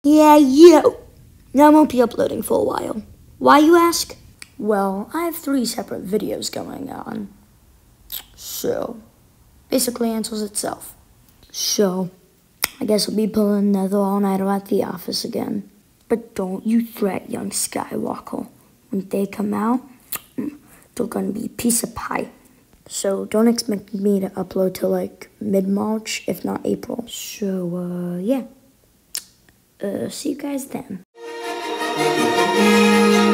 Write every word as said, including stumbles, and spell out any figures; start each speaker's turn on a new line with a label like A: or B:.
A: Yeah, you. Now I won't be uploading for a while. Why, you ask? Well, I have three separate videos going on. So, basically answers itself. So, I guess I'll be pulling another all-nighter at the office again. But don't you fret, young Skywalker. When they come out, they're gonna be a piece of pie. So don't expect me to upload till like mid-March, if not April. So, uh, yeah. Uh, see you guys then.